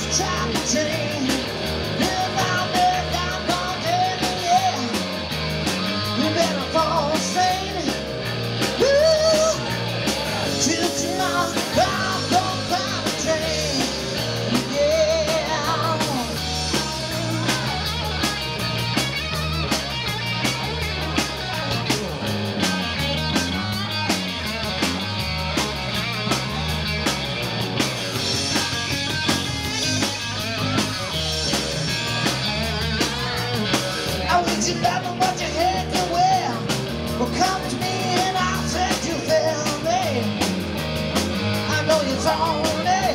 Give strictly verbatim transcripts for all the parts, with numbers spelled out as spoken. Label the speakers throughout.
Speaker 1: You never what your head can wear. Well, come to me and I'll set you fairly. I know you're lonely.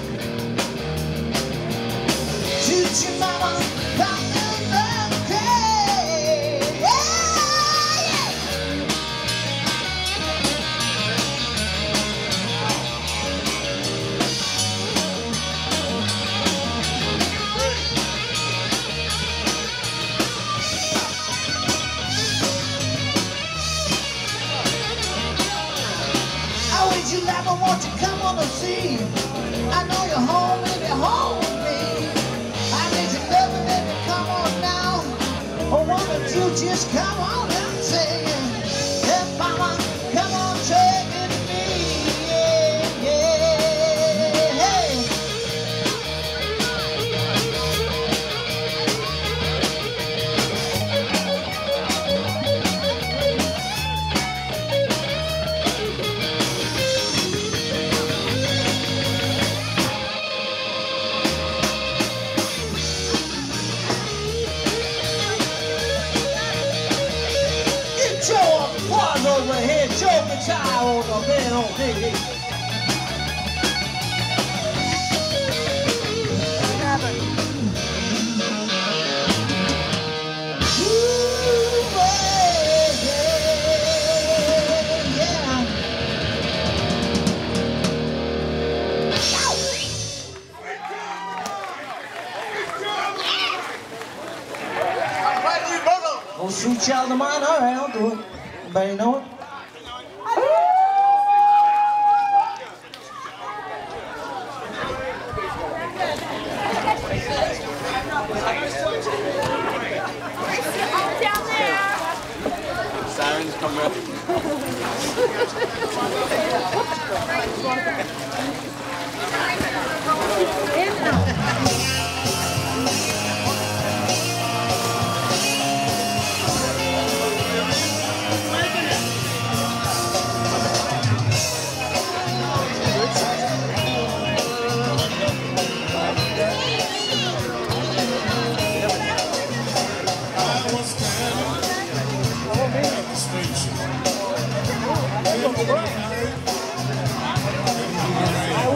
Speaker 1: Shoot your mama, pop the bouquet. Yeah, yeah. You never want to come on the scene. I know you're home, baby, home with me. I need your loving, baby, come on now. Oh, why don't you just come on and sing? Hey, mama, come on, take it to me. Yeah, yeah, hey. Over here, choke the child on the bed on me. Ooh, yeah, yeah. Gonna shoot y'all the mine, all right, I'll do it. Everybody know it?
Speaker 2: Down there.
Speaker 3: Sirens come up.
Speaker 1: I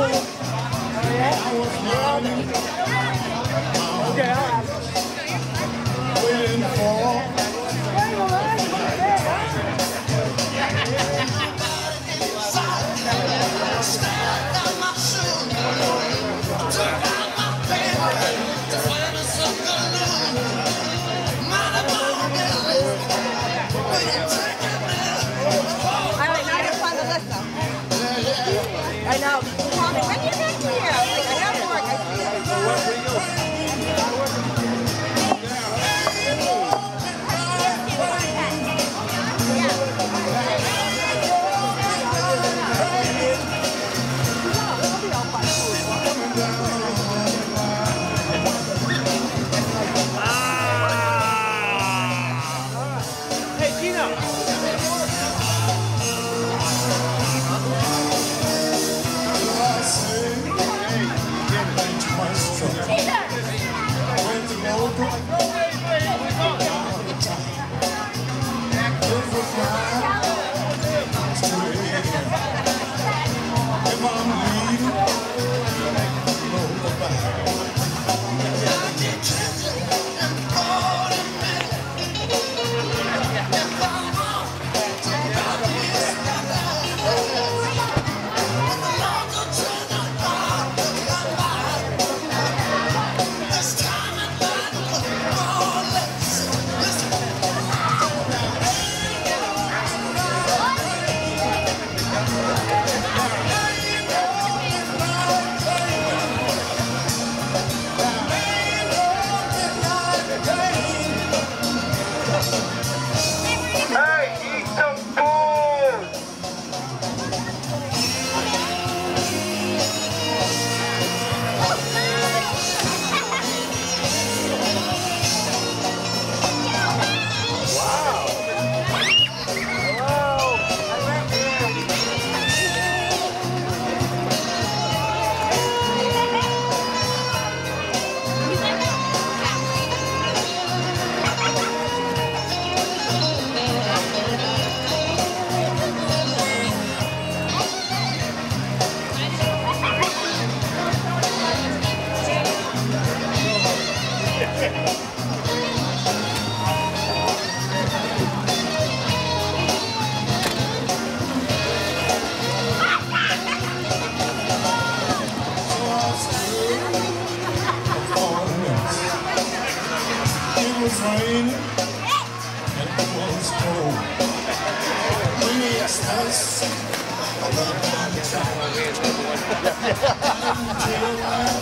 Speaker 4: raining and it was cold. We asked us about the time until I